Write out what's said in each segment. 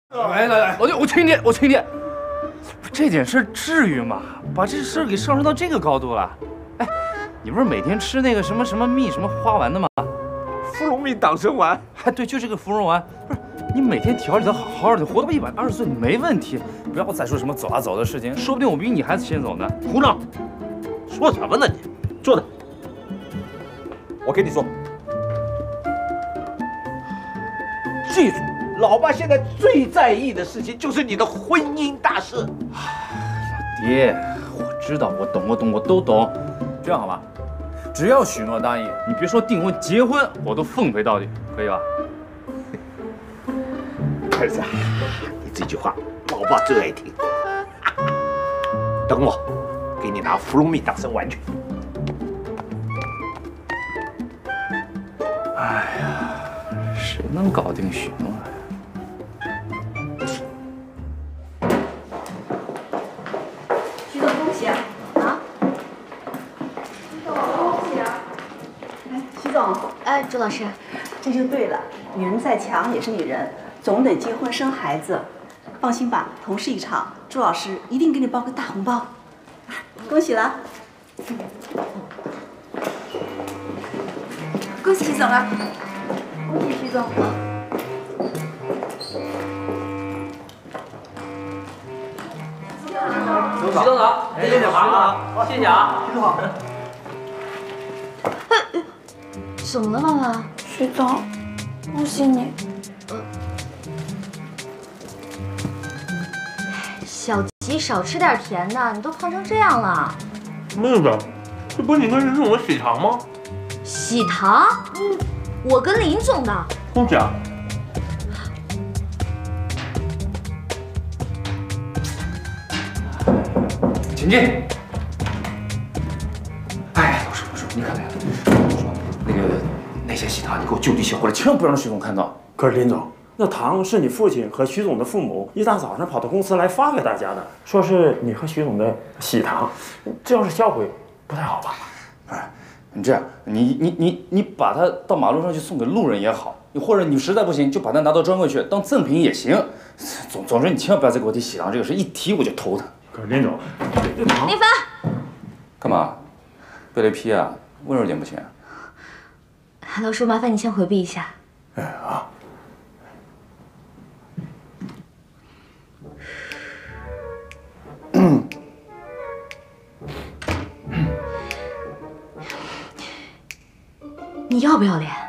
来，老弟，我请你。这点事至于吗？把这事给上升到这个高度了。哎，你不是每天吃那个什么蜜什么花丸的吗？ 芙蓉蜜党参丸。 哎，对，就这个芙蓉丸。不是，你每天调理的好好的，活到120岁没问题。不要再说什么走啊走的事情，说不定我比你还先走呢。 胡闹！说什么呢你？坐着。我跟你说，记住，老爸现在最在意的事情就是你的婚姻大事。 爹，我知道，我懂，我都懂。这样好吧，只要许诺答应，你别说订婚，结婚我都奉陪到底，可以吧？ 儿子，你这句话老爸最爱听。等我，给你拿芙蓉蜜党参丸去。 哎呀，谁能搞定许诺呀？ 徐总，恭喜啊！徐总，恭喜啊！ 哎，徐总， 哎，朱老师， 这就对了，女人再强也是女人，总得结婚生孩子。放心吧，同事一场，朱老师一定给你包个大红包。恭喜了！ 恭喜徐总了！恭喜徐总！ 徐总好，谢谢好，谢谢啊，徐总好。 怎么了，妈妈？ 徐总，恭喜你。 小吉，少吃点甜的，你都胖成这样了。 妹子，这不是你跟任总的喜糖吗？ 喜糖？我跟林总的。 真假？ 请进。哎，老师，你看，那些喜糖，你给我就地销毁了，千万不要让徐总看到。 可是林总，那糖是你父亲和徐总的父母一大早上跑到公司来发给大家的，说是你和徐总的喜糖，这要是销毁，不太好吧？ 不是，你这样，你把它到马路上去送给路人也好，或者你实在不行就把它拿到专柜去当赠品也行。总之你千万不要再给我提喜糖这个事，一提我就头疼。 可是林总，这糖…… 林凡， 干嘛？被雷劈啊？温柔点不行？ 老师，麻烦你先回避一下。 哎啊！ 你要不要脸？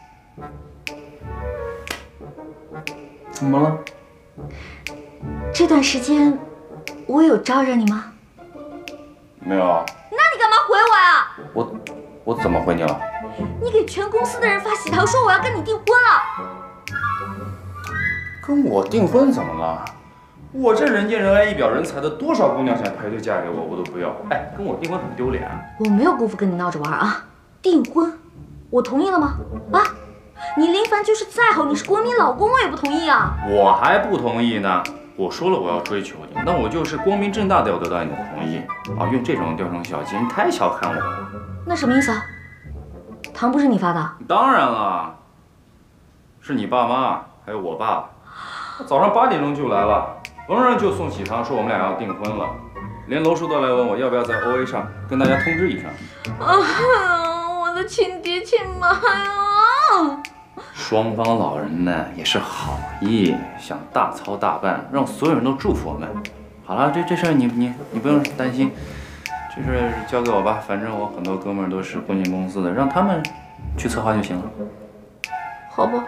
怎么了？ 这段时间我有招惹你吗？ 没有啊。 那你干嘛回我呀？ 我怎么回你了？ 你给全公司的人发喜糖，说我要跟你订婚了。 跟我订婚怎么了？我这人见人爱、一表人才的，多少姑娘想排队嫁给我，我都不要。哎，跟我订婚很丢脸啊！ 我没有功夫跟你闹着玩啊！订婚，我同意了吗？啊，你林凡就是再好，你是国民老公，我也不同意啊！ 我还不同意呢。我说了我要追求你，那我就是光明正大的要得到你的同意啊！用这种雕虫小技，你太小看我了。 那什么意思啊？糖不是你发的？ 当然了，是你爸妈还有我爸，早上8点钟就来了，逢人就送喜糖，说我们俩要订婚了，连楼叔都来问我要不要在 OA 上跟大家通知一声。 啊，我的亲爹亲妈呀！ 双方老人呢也是好意，想大操大办，让所有人都祝福我们。好了，这事儿你不用担心，这事儿交给我吧，反正我很多哥们儿都是婚庆公司的，让他们去策划就行了。 好吧。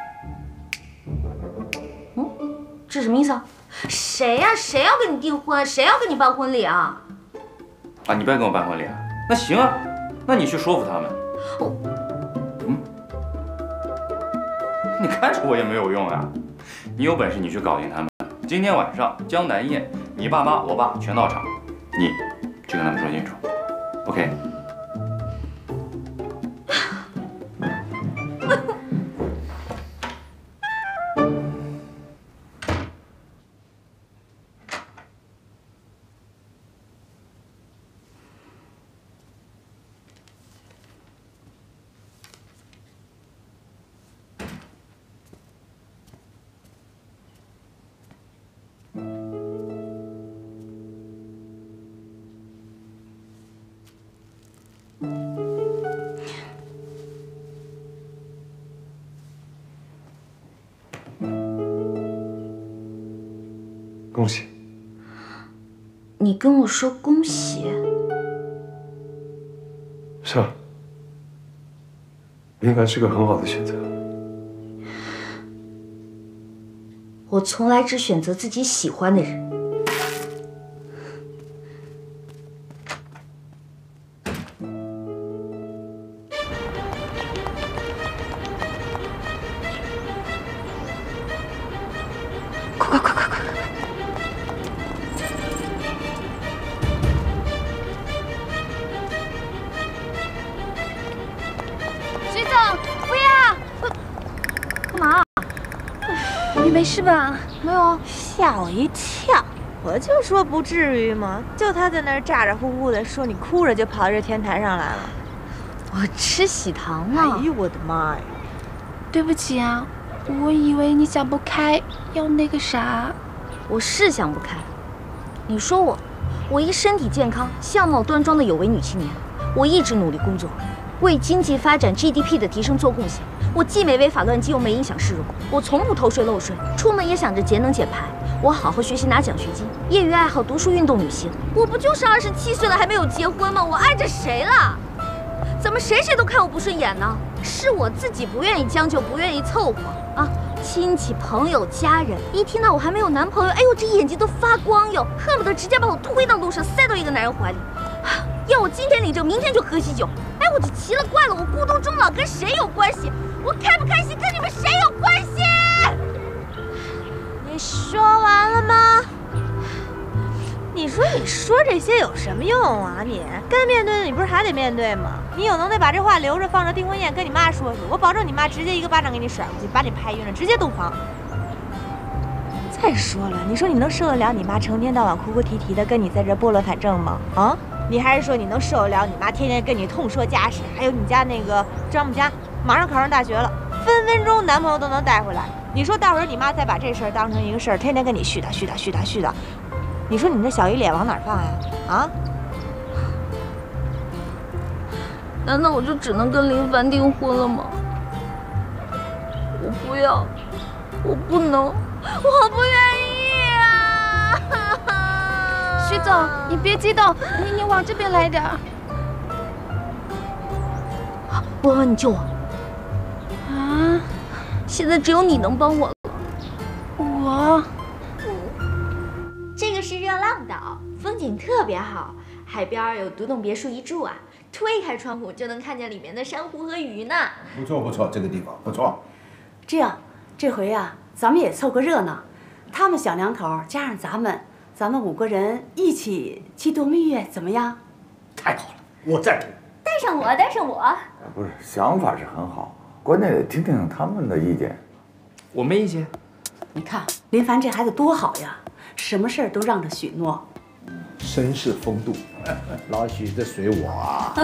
这什么意思啊？谁呀？谁要跟你订婚？谁要跟你办婚礼啊？ 啊，你不要跟我办婚礼啊？那行啊，那你去说服他们。你看着我也没有用啊！你有本事你去搞定他们。今天晚上江南宴，你爸妈我爸全到场，你去跟他们说清楚。OK。 恭喜。 你跟我说恭喜？ 是啊，林凡是个很好的选择。 我从来只选择自己喜欢的人。 徐总，不要！干嘛？你没事吧？ 没有啊。 吓我一跳！我就说不至于嘛，就他在那儿咋咋呼呼的说你哭着就跑到这天台上来了。 我吃喜糖了。 哎呦我的妈呀！ 对不起啊，我以为你想不开，要那个啥。 我是想不开。你说我一身体健康、相貌端庄的有为女青年，我一直努力工作，为经济发展 GDP 的提升做贡献。我既没违法乱纪，又没影响市容。我从不偷税漏税，出门也想着节能减排。我好好学习拿奖学金，业余爱好读书运动旅行。我不就是27岁了还没有结婚吗？我爱着谁了？怎么谁都看我不顺眼呢？是我自己不愿意将就，不愿意凑合啊！亲戚朋友家人一听到我还没有男朋友，哎呦这眼睛都发光哟，恨不得直接把我推到路上，塞到一个男人怀里。要我今天领证，明天就喝喜酒。哎，我就奇了怪了，我孤独终老跟谁有关系？我开不开心跟你们谁有关系？ 你说完了吗？你说这些有什么用啊？你该面对的你不是还得面对吗？你有能耐把这话留着放着订婚宴跟你妈说说，我保证你妈直接一个巴掌给你甩过去，把你拍晕了，直接洞房。再说了，你说你能受得了你妈成天到晚哭哭啼啼的跟你在这拨乱反正吗？啊？你还是说你能受得了你妈天天跟你痛说家事？还有你家那个丈母家马上考上大学了，分分钟男朋友都能带回来。你说到时候你妈再把这事儿当成一个事儿，天天跟你絮叨，你说你这小姨脸往哪儿放呀？啊？ 难道我就只能跟林凡订婚了吗？我不要，我不能，我不愿意啊！ 徐总，你别激动，你往这边来点儿。 温温，你救我！ 啊！ 现在只有你能帮我了。 我。 这个是热浪岛，风景特别好，海边有独栋别墅一住啊，推开窗户就能看见里面的珊瑚和鱼呢。 不错不错，这个地方不错。 这样，这回呀，咱们也凑个热闹，他们小两口加上咱们5个人一起去度蜜月，怎么样？ 太好了，我赞同。 带上我，带上我。 不是，想法是很好，关键得听听他们的意见。 我没意见。 你看林凡这孩子多好呀，什么事儿都让着许诺， 绅士风度。老许这随我啊。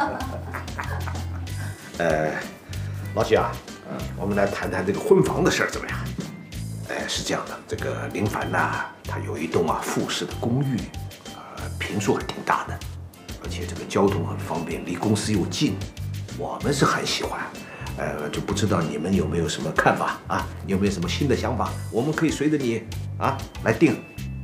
老许啊，我们来谈谈这个婚房的事儿怎么样？是这样的，这个林凡呐，他有一栋复式的公寓，坪数还挺大的，而且这个交通很方便，离公司又近，我们是很喜欢。就不知道你们有没有什么看法啊？有没有什么新的想法？我们可以随着你来定。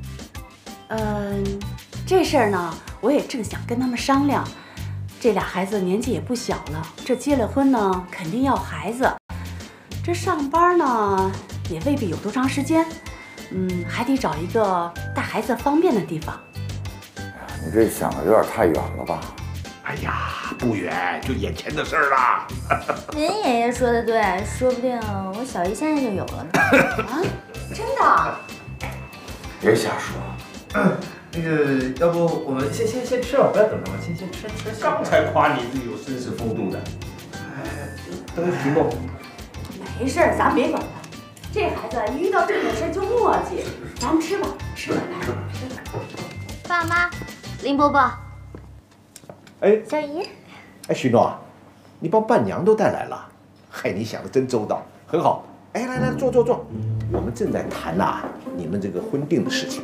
这事儿呢，我也正想跟他们商量。这俩孩子年纪也不小了，这结了婚呢，肯定要孩子。这上班呢，也未必有多长时间。还得找一个带孩子方便的地方。 你这想的有点太远了吧？ 哎呀，不远，就眼前的事儿啦。 您爷爷说的对，说不定我小姨现在就有了呢。 啊，真的？ 别瞎说。 那个，要不我们先吃吧，不要等着了，先吃。 刚才夸你是有绅士风度的。 等许诺。 没事儿，咱别管他。这孩子一遇到这种事就磨叽。咱们吃吧，吃吧。 爸妈，林伯伯。小姨。 许诺，你把伴娘都带来了，嗨，你想的真周到，很好。来，坐。我们正在谈你们这个婚定的事情。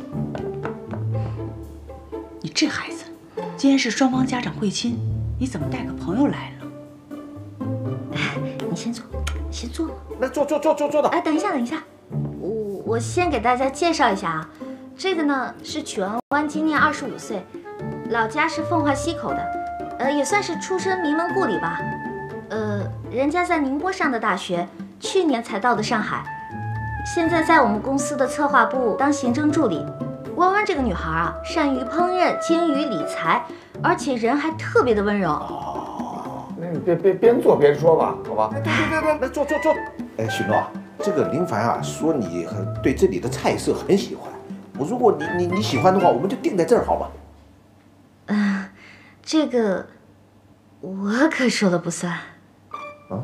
你这孩子，既然是双方家长会亲，你怎么带个朋友来了？ 你先坐。 那坐的。 等一下，我先给大家介绍一下啊， 这个呢是曲文湾，今年25岁，老家是奉化溪口的，也算是出身名门故里吧。人家在宁波上的大学，去年才到的上海，现在在我们公司的策划部当行政助理。弯弯这个女孩啊，善于烹饪，精于理财，而且人还特别的温柔。 哦，那你别边做边说吧，好吧？对，来坐。哎，许诺，这个林凡啊说你对这里的菜色很喜欢，如果你喜欢的话，我们就定在这儿好吗？ 这个我可说了不算。 啊？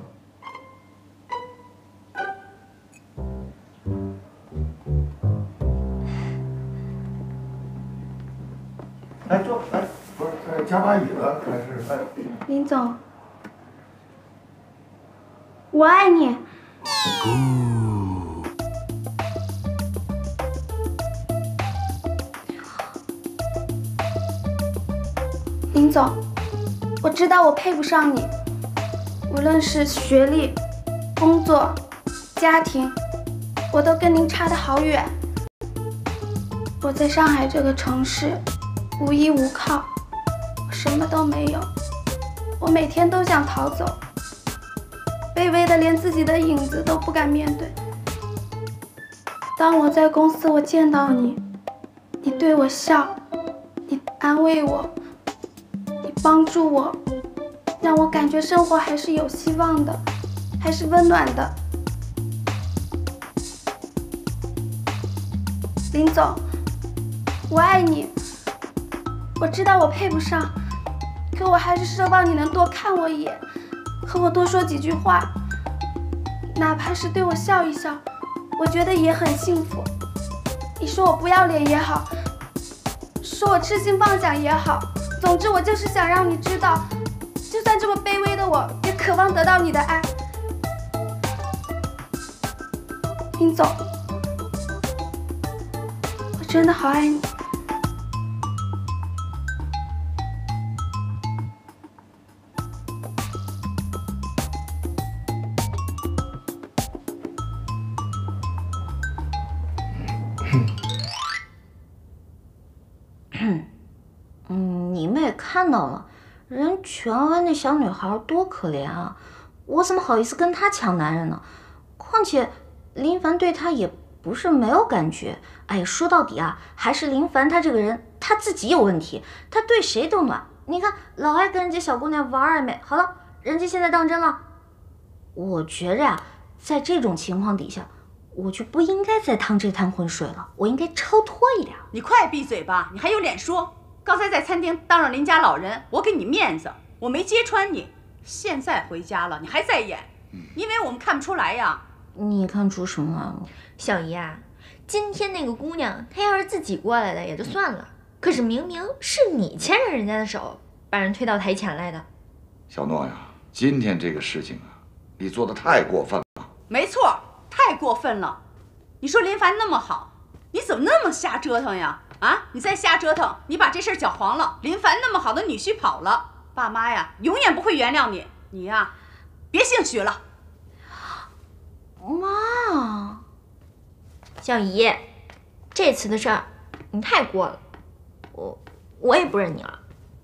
来坐，来，不是加把椅子还是？ 林总，我爱你。林总，我知道我配不上你，无论是学历、工作、家庭，我都跟您差得好远。我在上海这个城市无依无靠，我什么都没有，我每天都想逃走，卑微的连自己的影子都不敢面对。当我在公司我见到你，你对我笑，你安慰我，你帮助我，让我感觉生活还是有希望的，还是温暖的。林总，我爱你。我知道我配不上，可我还是奢望你能多看我一眼，和我多说几句话，哪怕是对我笑一笑，我觉得也很幸福。你说我不要脸也好，说我痴心妄想也好，总之我就是想让你知道，就算这么卑微的我，也渴望得到你的爱。林总，我真的好爱你。 你们也看到了，人全湾那小女孩多可怜啊！我怎么好意思跟她抢男人呢？况且林凡对她也不是没有感觉。哎，说到底啊，还是林凡他这个人他自己有问题，他对谁都暖。你看，老爱跟人家小姑娘玩暧昧。好了，人家现在当真了。我觉着呀，在这种情况底下，我就不应该再趟这滩浑水了，我应该超脱一点。 你快闭嘴吧，你还有脸说？刚才在餐厅当着邻家老人，我给你面子，我没揭穿你。现在回家了，你还在演，因为我们看不出来呀。 你看出什么来了？ 小姨啊，今天那个姑娘，她要是自己过来的也就算了，可是明明是你牵着人家的手，把人推到台前来的。 小诺呀，今天这个事情啊，你做的太过分了。 没错，太过分了。你说林凡那么好，你怎么那么瞎折腾呀？啊！你再瞎折腾，你把这事儿搅黄了，林凡那么好的女婿跑了，爸妈呀永远不会原谅你。你呀，别姓许了。 妈， 小姨，这次的事儿你太过了，我也不认你了。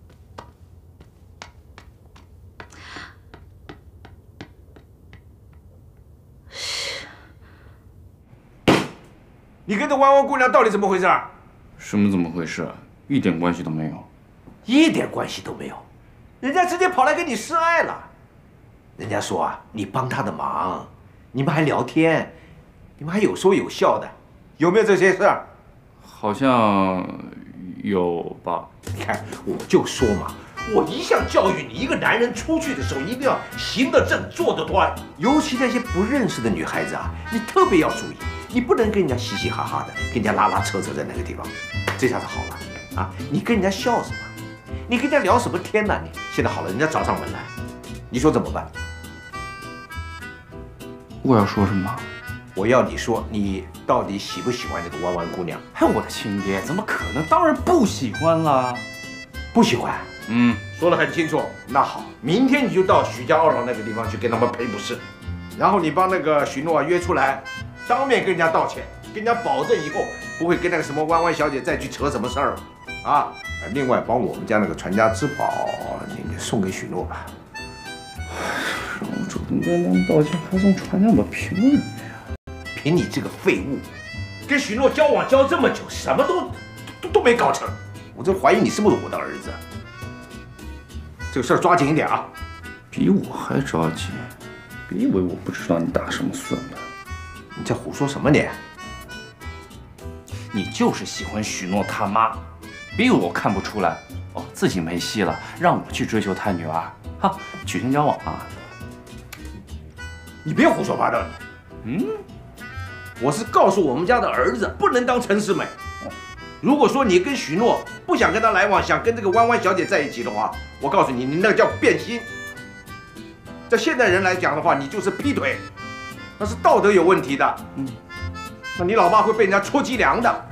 你跟这弯弯姑娘到底怎么回事？ 什么怎么回事？一点关系都没有， 一点关系都没有，人家直接跑来跟你示爱了。人家说啊，你帮他的忙，你们还聊天，你们还有说有笑的，有没有这些事儿？ 好像有吧。 你看，我就说嘛，我一向教育你，一个男人出去的时候一定要行得正，坐得端，尤其那些不认识的女孩子啊，你特别要注意。你不能跟人家嘻嘻哈哈的，跟人家拉拉扯扯在那个地方。这下子好了啊！你跟人家笑什么？你跟人家聊什么天呢？你现在好了，人家找上门来，你说怎么办？ 我要说什么？ 我要你说，你到底喜不喜欢这个弯弯姑娘？ 哎，我的亲爹，怎么可能？当然不喜欢啦！ 不喜欢？说得很清楚。那好，明天你就到许家二老那个地方去跟他们赔不是，然后你帮那个许诺约出来。当面跟人家道歉，跟人家保证以后不会跟那个什么弯弯小姐再去扯什么事儿啊。另外，帮我们家那个传家之宝，你送给许诺吧。 让我主动跟他们道歉，还送传家宝，凭什么呀？ 凭你这个废物，跟许诺交往交这么久，什么都没搞成，我真怀疑你是不是我的儿子。这个事儿抓紧一点啊！ 比我还着急，别以为我不知道你打什么算盘。 你在胡说什么你？ 你就是喜欢许诺他妈，别以为我看不出来。哦，自己没戏了，让我去追求他女儿，哈，曲线交往啊！ 你别胡说八道！我是告诉我们家的儿子，不能当陈世美。如果说你跟许诺不想跟他来往，想跟这个弯弯小姐在一起的话，我告诉你，你那个叫变心。在现代人来讲的话，你就是劈腿，那是道德有问题的。那你老爸会被人家戳脊梁的。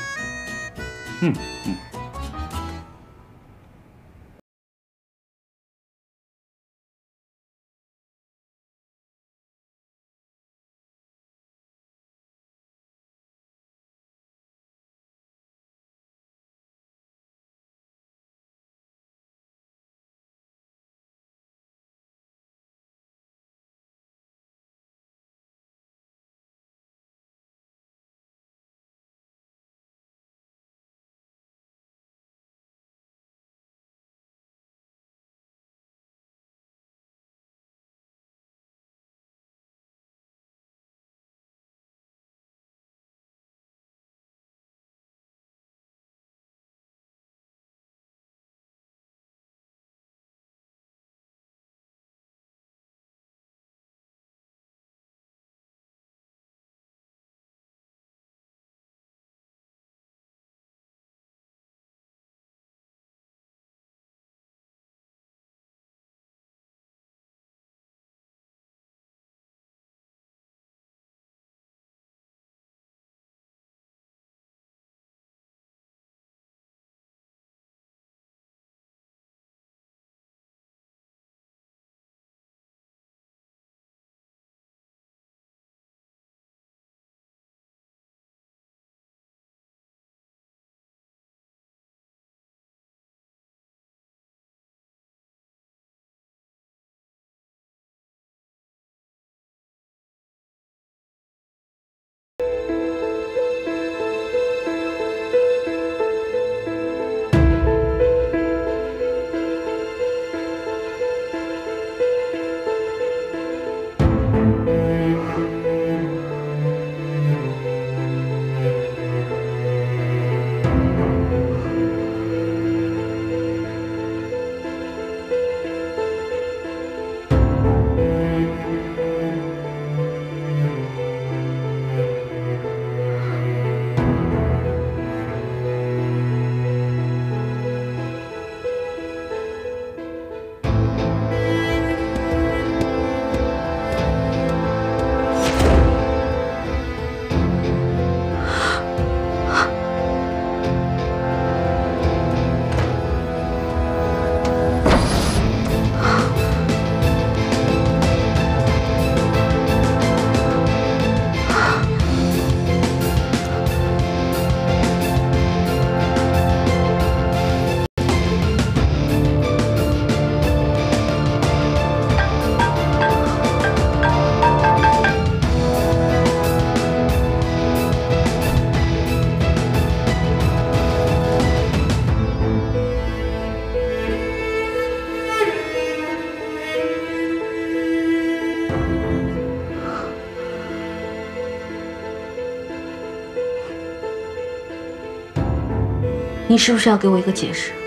你是不是要给我一个解释？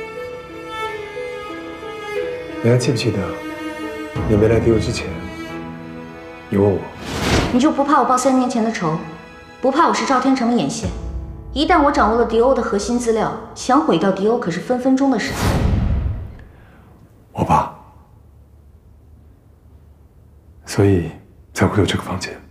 你还记不记得，你没来迪欧之前，你问我， 你就不怕我报3年前的仇，不怕我是赵天成的眼线？一旦我掌握了迪欧的核心资料，想毁掉迪欧可是分分钟的事情。 我爸，所以才会有这个房间。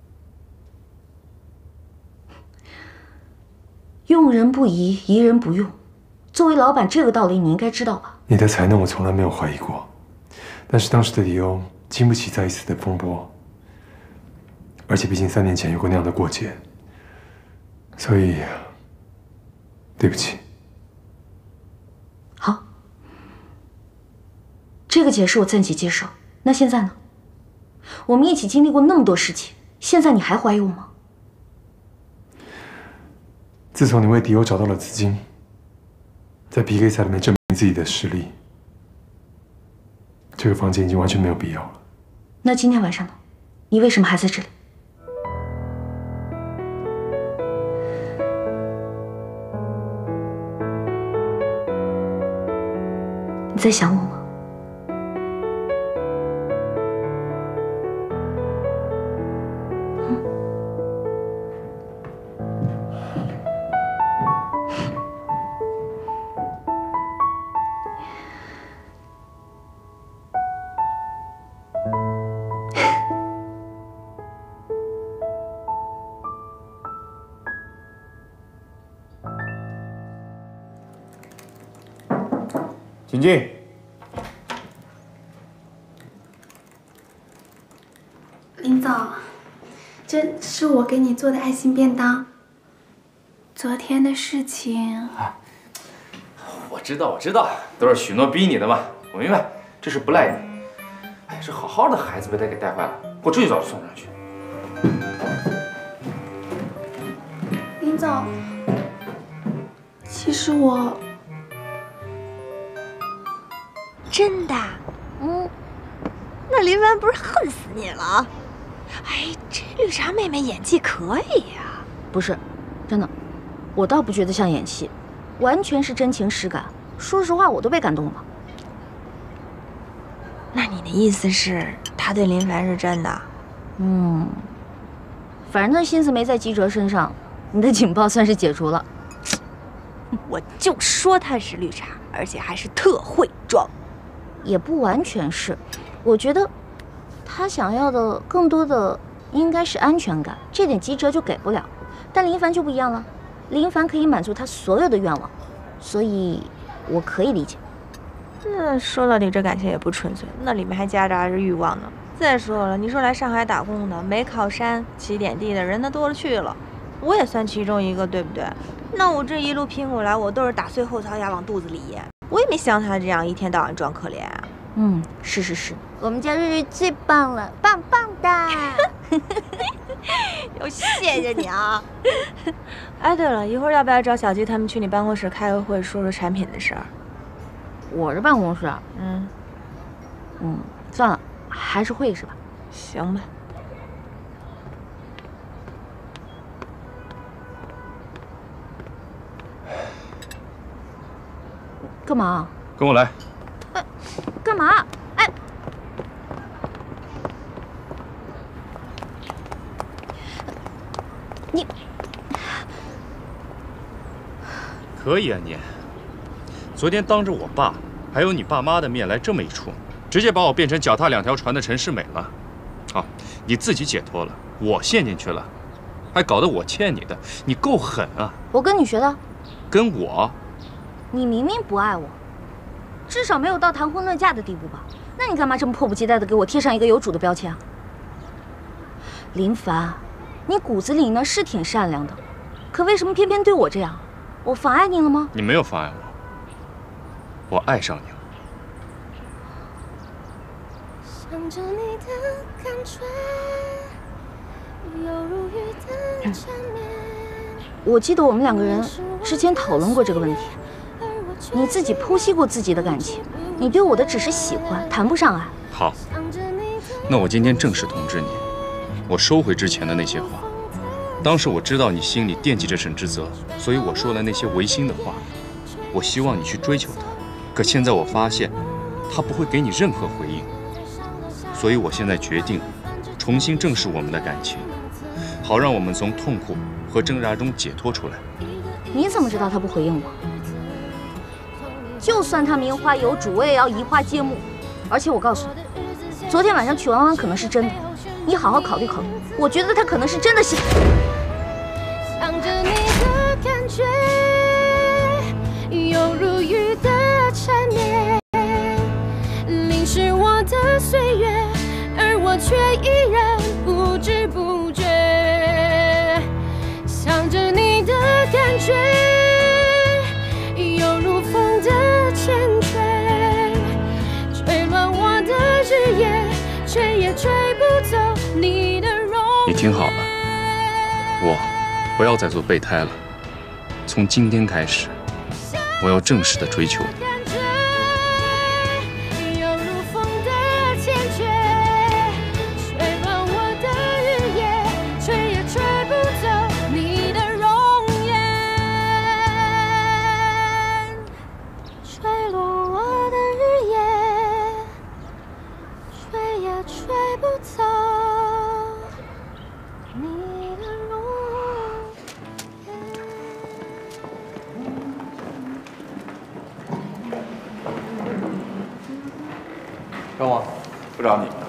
用人不疑，疑人不用。作为老板，这个道理你应该知道吧？ 你的才能我从来没有怀疑过，但是当时的迪欧经不起再一次的风波，而且毕竟3年前有过那样的过节，所以对不起。 好，这个解释我暂且接受。那现在呢？我们一起经历过那么多事情，现在你还怀疑我吗？ 自从你为迪欧找到了资金，在 PK 赛里面证明自己的实力，这个房间已经完全没有必要了。 那今天晚上呢？你为什么还在这里？你在想我吗？ 请进。 林总，这是我给你做的爱心便当。昨天的事情， 我知道，都是许诺逼你的嘛。我明白，这事不赖你。哎，这好好的孩子被他给带坏了，我这就找他送上去。 林总，其实我真的，那林凡不是恨死你了？哎，这绿茶妹妹演技可以呀。 不是，真的，我倒不觉得像演戏，完全是真情实感。说实话，我都被感动了。 那你的意思是，他对林凡是真的？ 反正心思没在吉哲身上，你的警报算是解除了。 我就说他是绿茶，而且还是特会装。 也不完全是，我觉得他想要的更多的应该是安全感，这点吉哲就给不了。但林凡就不一样了，林凡可以满足他所有的愿望，所以我可以理解。 那说到底，这感情也不纯粹，那里面还夹杂着欲望呢。再说了，你说来上海打工的，没靠山起点地的人那多了去了，我也算其中一个，对不对？那我这一路拼过来，我都是打碎后槽牙往肚子里咽，我也没像他这样一天到晚装可怜啊。 是，我们家瑞瑞最棒了，棒棒的。 我谢谢你啊。哎，对了，一会儿要不要找小鸡他们去你办公室开个会，说说产品的事儿？ 我这办公室啊，算了，还是会是吧？ 行吧。 干嘛？ 跟我来。 干嘛？哎，你可以啊你。昨天当着我爸还有你爸妈的面来这么一出，直接把我变成脚踏两条船的陈世美了。好，你自己解脱了，我陷进去了，还搞得我欠你的，你够狠啊！ 我跟你学的。 跟我？ 你明明不爱我，至少没有到谈婚论嫁的地步吧？那你干嘛这么迫不及待地给我贴上一个有主的标签啊？林凡，你骨子里呢是挺善良的，可为什么偏偏对我这样？我妨碍你了吗？ 你没有妨碍我，我爱上你了。 想着你的感觉，犹如雨的缠绵。 我记得我们两个人之前讨论过这个问题，你自己剖析过自己的感情，你对我的只是喜欢，谈不上爱。 好，那我今天正式通知你，我收回之前的那些话。当时我知道你心里惦记着沈之泽，所以我说了那些违心的话。我希望你去追求他，可现在我发现他不会给你任何回应，所以我现在决定重新正视我们的感情，好让我们从痛苦和挣扎中解脱出来。 你怎么知道他不回应我？就算他名花有主，我也要移花接木。而且我告诉你，昨天晚上曲婉婉可能是真的，你好好考虑考虑。我觉得他可能是真的喜欢。 想着你的感觉，犹如雨的缠绵，淋湿我的岁月，而我却依然不知不觉。想着你的感觉， 听好了，我不要再做备胎了。从今天开始，我要正式的追求你。 找我？不找你。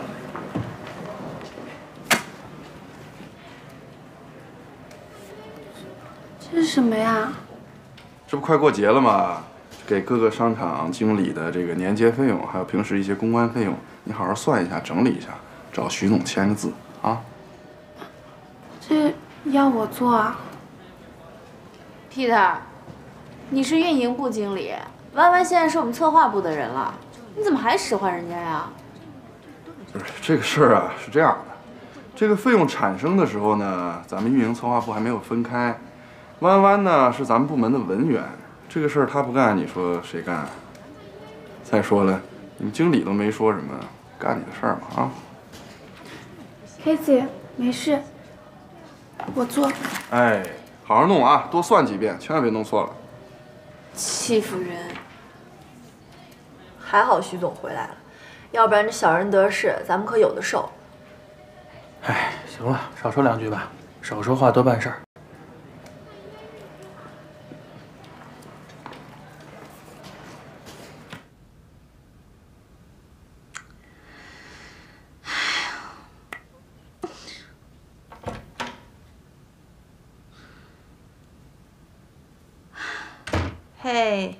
这是什么呀？ 这不快过节了吗？给各个商场经理的这个年结费用，还有平时一些公关费用，你好好算一下，整理一下，找徐总签个字啊。 这要我做啊 ？Peter， 你是运营部经理，弯弯现在是我们策划部的人了，你怎么还使唤人家呀？ 不是这个事儿啊，是这样的，这个费用产生的时候呢，咱们运营策划部还没有分开，弯弯呢是咱们部门的文员，这个事儿他不干，你说谁干？再说了，你们经理都没说什么，干你的事儿嘛啊。 黑姐，没事，我做。 哎，好好弄啊，多算几遍，千万别弄错了。 欺负人！ 还好徐总回来了，要不然这小人得势，咱们可有的受。 哎，行了，少说两句吧，少说话多办事儿。 嘿，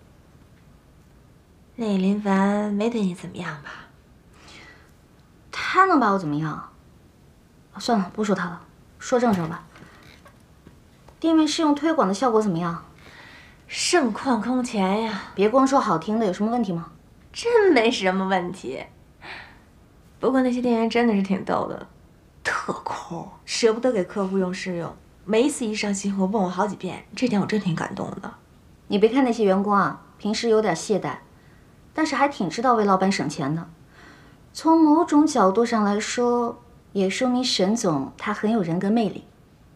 那林凡没对你怎么样吧？ 他能把我怎么样？算了，不说他了，说正事吧。店面试用推广的效果怎么样？ 盛况空前呀！ 别光说好听的，有什么问题吗？ 真没什么问题。不过那些店员真的是挺逗的，特抠，舍不得给客户用试用，每一次一上新货问我好几遍，这点我真挺感动的。 你别看那些员工啊，平时有点懈怠，但是还挺知道为老板省钱的。从某种角度上来说，也说明沈总他很有人格魅力。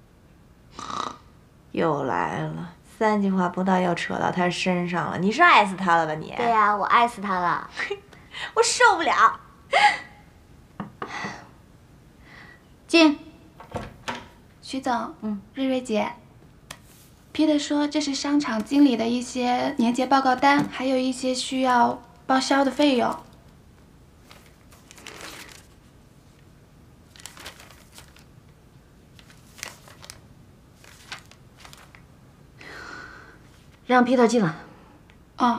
又来了，3句话不到又扯到他身上了，你是爱死他了吧你？ 对呀，我爱死他了， 我受不了。 进。 徐总，瑞瑞姐。Peter 说这是商场经理的一些年结报告单，还有一些需要报销的费用。 让 Peter 进来。 哦。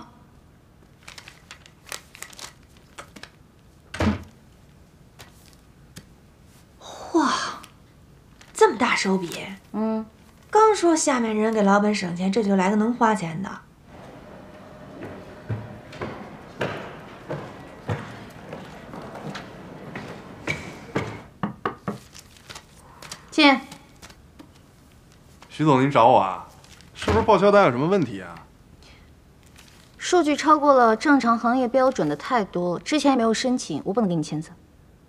哇，这么大手笔！刚说下面人给老板省钱，这就来个能花钱的。 进。 徐总，您找我啊？是不是报销单有什么问题啊？ 数据超过了正常行业标准的太多，之前也没有申请，我不能给你签字。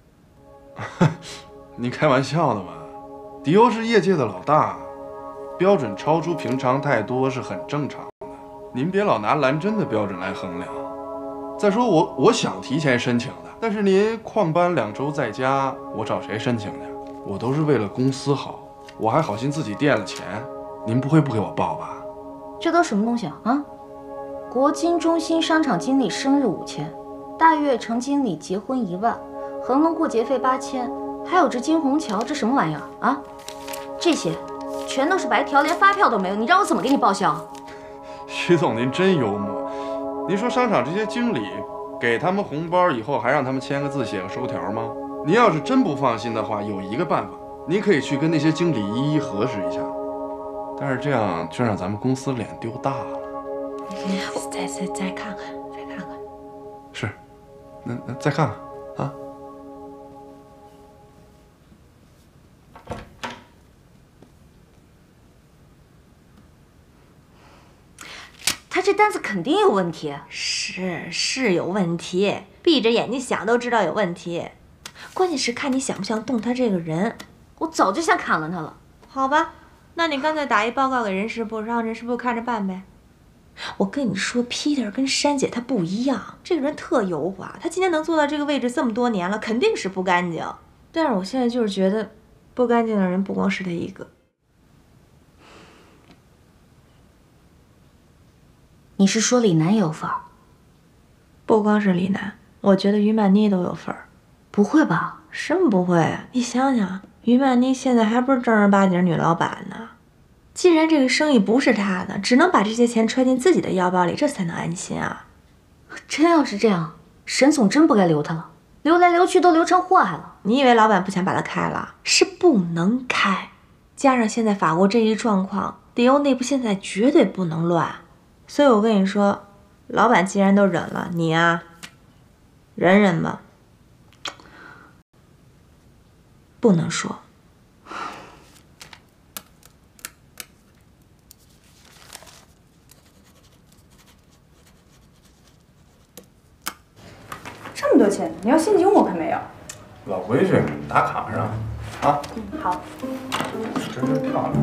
您开玩笑的吧？迪欧是业界的老大。标准超出平常太多是很正常的，您别老拿蓝针的标准来衡量。再说我想提前申请的，但是您旷班2周在家，我找谁申请去？我都是为了公司好，我还好心自己垫了钱，您不会不给我报吧？ 这都什么东西啊？国金中心商场经理生日5000，大悦城经理结婚1万，恒隆过节费8000，还有这金虹桥，这什么玩意儿啊？这些。全都是白条，连发票都没有，你让我怎么给你报销？ 徐总，您真幽默。您说商场这些经理给他们红包以后，还让他们签个字、写个收条吗？您要是真不放心的话，有一个办法，您可以去跟那些经理一一核实一下。但是这样就让咱们公司脸丢大了。 再看看，再看看。 是，那再看看啊。 他这单子肯定有问题。 是有问题，闭着眼睛想都知道有问题。关键是看你想不想动他这个人。 我早就想砍了他了。 好吧，那你干脆打一报告给人事部，让人事部看着办呗。我跟你说 ，Peter 跟珊姐他不一样，这个人特油滑。他今天能坐到这个位置这么多年了，肯定是不干净。但是我现在就是觉得，不干净的人不光是他一个。 你是说李楠有份儿？ 不光是李楠，我觉得于曼妮都有份儿。 不会吧？ 什么不会啊？你想想，于曼妮现在还不是正儿八经女老板呢。既然这个生意不是她的，只能把这些钱揣进自己的腰包里，这才能安心啊。 真要是这样，沈总真不该留他了，留来留去都留成祸害了。 你以为老板不想把他开了？是不能开。加上现在法国这一状况，迪欧内部现在绝对不能乱。所以我跟你说，老板既然都忍了，你啊，忍忍吧。不能说。 这么多钱，你要现金我可没有。 老规矩，打卡上啊。 好。 真漂亮。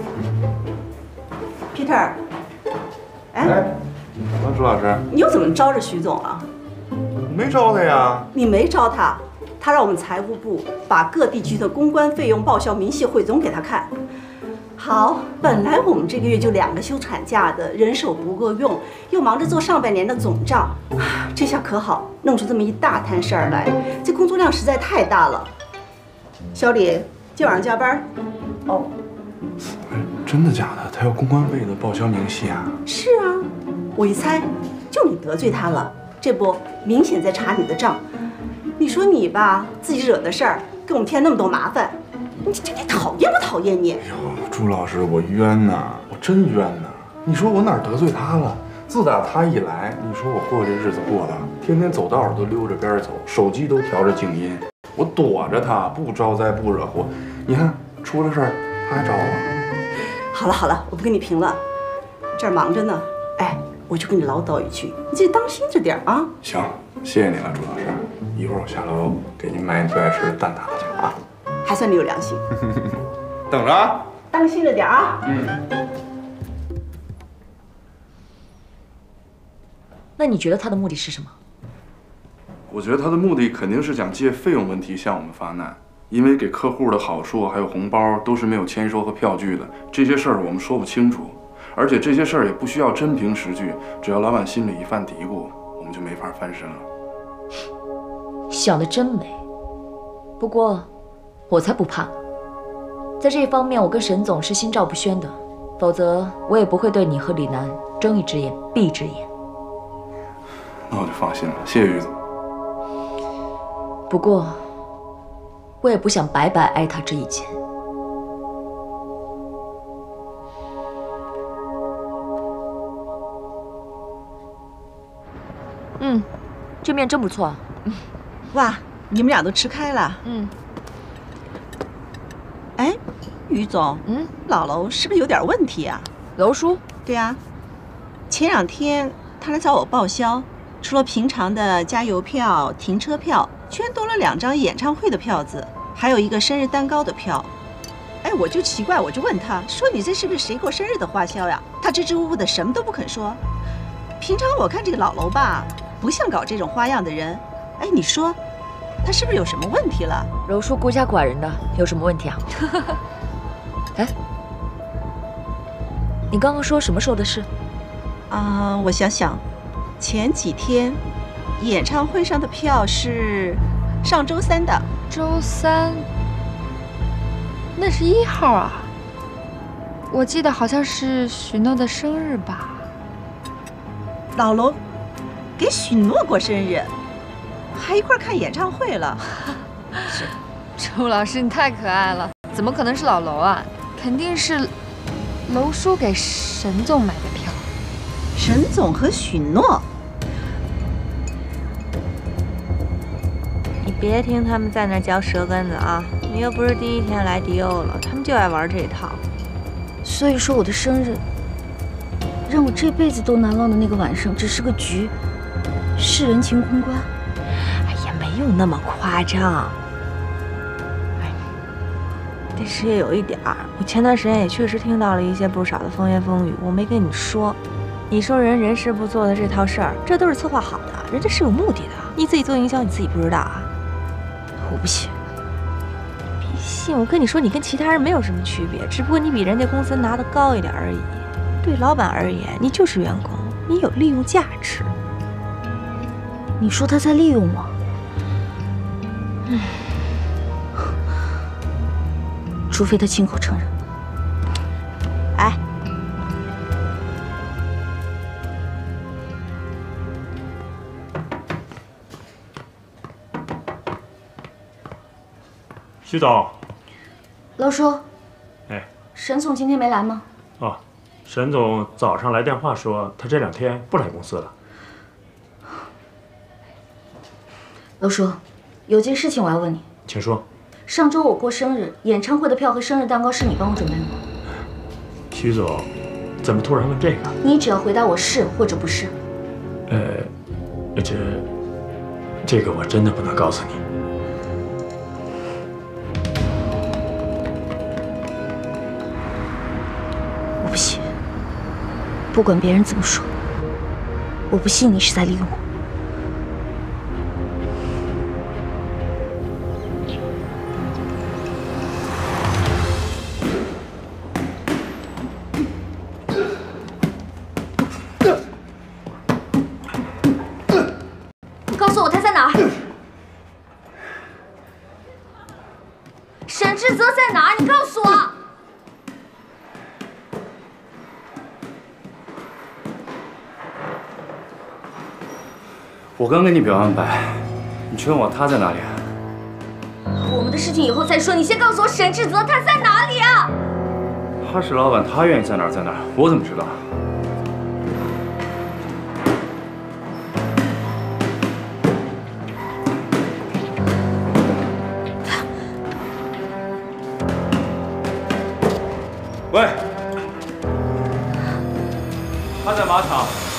Peter， 哎，怎么，朱老师？ 你又怎么招着徐总了？ 没招他呀。 你没招他，他让我们财务部把各地区的公关费用报销明细汇总给他看。好，本来我们这个月就2个休产假的，人手不够用，又忙着做上半年的总账，这下可好，弄出这么一大摊事儿来，这工作量实在太大了。小李，今晚上加班？哦。 真的假的？他要公关费的报销明细啊？ 是啊，我一猜，就你得罪他了，这不明显在查你的账。你说你吧，自己惹的事儿，给我们添那么多麻烦，你讨厌不讨厌你？ 哎呦，朱老师，我冤呐，我真冤呐！你说我哪儿得罪他了？自打他一来，你说我过这日子过的，天天走道上都溜着边走，手机都调着静音，我躲着他，不招灾不惹祸。你看出了事儿，他还找我。 好了，我不跟你贫了，这儿忙着呢。哎，我就跟你唠叨一句，你自己当心着点啊。 行，谢谢你了，朱老师。一会儿我下楼给您买你最爱吃的蛋挞去啊。 还算你有良心。 等着啊。 当心着点啊。 那你觉得他的目的是什么？ 我觉得他的目的肯定是想借费用问题向我们发难。因为给客户的好处还有红包都是没有签收和票据的，这些事儿我们说不清楚，而且这些事儿也不需要真凭实据，只要老板心里一犯嘀咕，我们就没法翻身了。 想得真美，不过我才不怕。在这一方面，我跟沈总是心照不宣的，否则我也不会对你和李楠睁一只眼闭一只眼。 那我就放心了，谢谢于总。 不过。我也不想白白挨他这一剑。这面真不错。 哇，你们俩都吃开了。哎，于总，老楼是不是有点问题啊？ 楼叔？ 对啊，前2天他来找我报销，除了平常的加油票、停车票。居然多了2张演唱会的票子，还有1个生日蛋糕的票。哎，我就奇怪，我就问他说：“你这是不是谁过生日的花销呀？”他支支吾吾的，什么都不肯说。平常我看这个老楼吧，不像搞这种花样的人。哎，你说他是不是有什么问题了？ 柔叔孤家寡人的，有什么问题啊？哎，你刚刚说什么时候的事？ 我想想，前几天。演唱会上的票是上周3的。 周3，那是1号啊。我记得好像是许诺的生日吧。 老楼给许诺过生日，还一块看演唱会了。 周老师，你太可爱了，怎么可能是老楼啊？肯定是楼叔给沈总买的票。 沈总和许诺。 你别听他们在那嚼舌根子啊！你又不是第1天来迪欧了，他们就爱玩这一套。 所以说我的生日让我这辈子都难忘的那个晚上，只是个局，是人情公关。 哎呀，没有那么夸张。哎，但是也有一点儿，我前段时间也确实听到了一些不少的风言风语，我没跟你说。你说人事部做的这套事儿，这都是策划好的，人家是有目的的。你自己做营销，你自己不知道啊？ 我不信。 别信，我跟你说，你跟其他人没有什么区别，只不过你比人家工资拿得高一点而已。对老板而言，你就是员工，你有利用价值。 你说他在利用我？除非他亲口承认。 哎， 徐总， 老叔， 哎， 沈总今天没来吗？ 哦，沈总早上来电话说他这2天不来公司了。 老叔，有件事情我要问你。 请说。 上周我过生日，演唱会的票和生日蛋糕是你帮我准备的吗？ 徐总，怎么突然问这个？ 你只要回答我是或者不是。 这个我真的不能告诉你。 我不信，不管别人怎么说，我不信你是在利用我。告诉我他在哪儿？沈志泽在哪儿？你告诉我。 我刚跟你表完白，你却问我他在哪里啊？ 我们的事情以后再说，你先告诉我沈志泽他在哪里啊？ 他是老板，他愿意在哪儿在哪儿，我怎么知道？喂，他在马场。